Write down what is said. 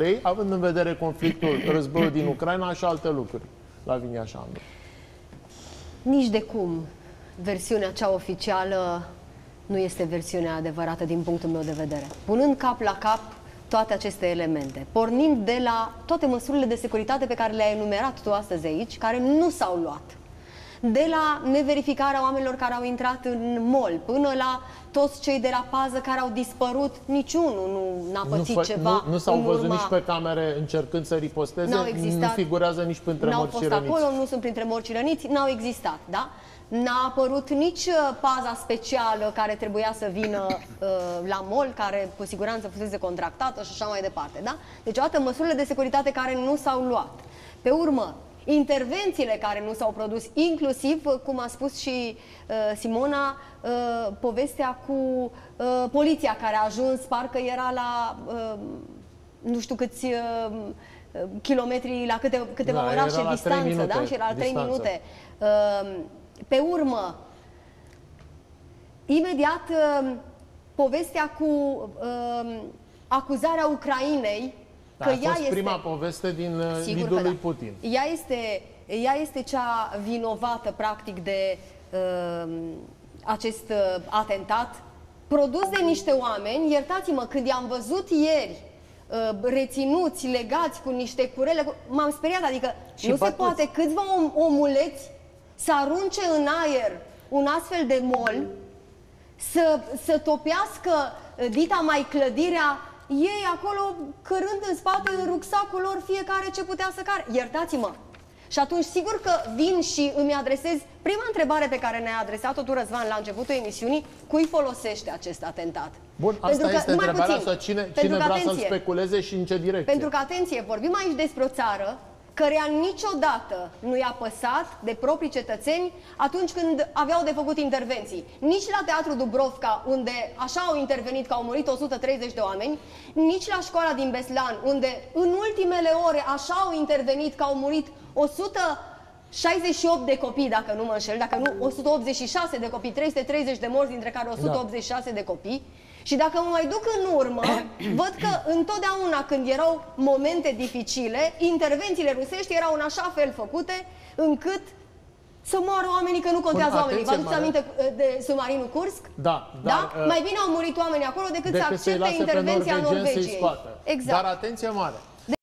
trei, având în vedere conflictul, războiul din Ucraina și alte lucruri. Lavinia Șandu. Nici de cum versiunea cea oficială nu este versiunea adevărată din punctul meu de vedere. Punând cap la cap toate aceste elemente, pornind de la toate măsurile de securitate pe care le-ai enumerat tu astăzi aici, care nu s-au luat, de la neverificarea oamenilor care au intrat în mall, până la toți cei de la pază care au dispărut, niciunul nu n-a pățit ceva. Nu s-au văzut nici pe camere încercând să riposteze, nu figurează nici printre morți și răniți. N-au fost acolo, nu sunt printre morți și răniți, n-au existat, da? N-a apărut nici paza specială care trebuia să vină la mall, care cu siguranță fusese contractată și așa mai departe, da? Deci, o dată, măsurile de securitate care nu s-au luat. Pe urmă, intervențiile care nu s-au produs, inclusiv, cum a spus și Simona, povestea cu poliția care a ajuns, parcă era la nu știu câți kilometri, la câteva orașe distanță, da? Și era la 3 minute. Pe urmă, imediat, povestea cu acuzarea Ucrainei, că a fost prima poveste din vidul lui Putin. Ea este cea vinovată, practic, de acest atentat produs de niște oameni. Iertați-mă, când i-am văzut ieri reținuți, legați cu niște curele, m-am speriat, adică nu se poate câțiva omuleți să arunce în aer un astfel de mol, să topească dita mai clădirea, ei acolo cărând în spate în rucsacul lor fiecare ce putea să care. Iertați-mă! Și atunci sigur că vin și îmi adresez prima întrebare pe care ne-a adresat-o tu, Răzvan, la începutul emisiunii: cui folosește acest atentat? Bun, asta este întrebarea, sau cine vrea să-l speculeze și în ce direcție? Pentru că, atenție, vorbim aici despre o țară căreia niciodată nu i-a păsat de proprii cetățeni atunci când aveau de făcut intervenții. Nici la Teatrul Dubrovka, unde așa au intervenit că au murit 130 de oameni, nici la școala din Beslan, unde în ultimele ore așa au intervenit că au murit 168 de copii, dacă nu mă înșel, dacă nu 186 de copii, 330 de morți, dintre care 186 de copii. Și dacă mă mai duc în urmă, văd că întotdeauna când erau momente dificile, intervențiile rusești erau în așa fel făcute încât să moară oamenii, că nu contează oamenii. Vă aduceți aminte de submarinul Kursk? Da. Mai bine au murit oamenii acolo decât să accepte intervenția Norvegiei. Exact. Dar atenție mare!